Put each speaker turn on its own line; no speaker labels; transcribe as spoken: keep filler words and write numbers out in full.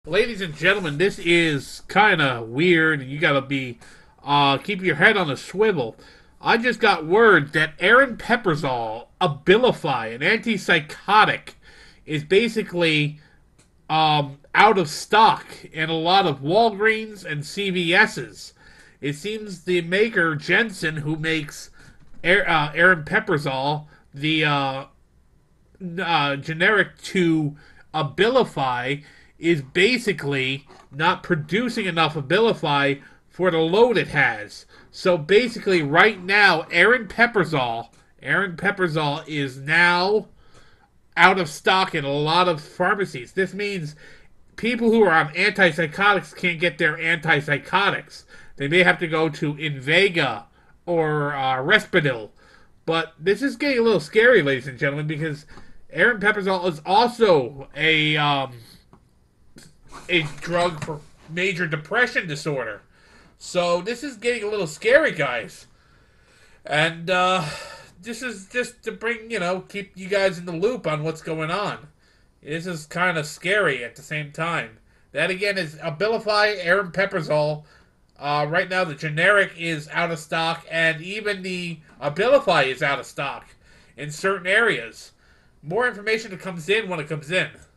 Ladies and gentlemen, this is kind of weird. You gotta be, uh, keep your head on a swivel. I just got word that Aaron Peppersall, Abilify, an antipsychotic, is basically um, out of stock in a lot of Walgreens and C V S's. It seems the maker Jensen, who makes Air, uh, Aaron Peppersall, the uh, uh, generic to Abilify, is basically not producing enough Abilify for the load it has. So basically, right now, Aaron Peppersall, Aaron Peppersall is now out of stock in a lot of pharmacies. This means people who are on antipsychotics can't get their antipsychotics. They may have to go to Invega or uh, Risperdal. But this is getting a little scary, ladies and gentlemen, because Aaron Peppersall is also a um, a drug for major depression disorder. So this is getting a little scary, guys. And uh, this is just to bring, you know, keep you guys in the loop on what's going on. This is kind of scary at the same time. That again is Abilify, Aaron Peppersall. Uh, right now the generic is out of stock, and even the Abilify is out of stock in certain areas. More information that comes in when it comes in.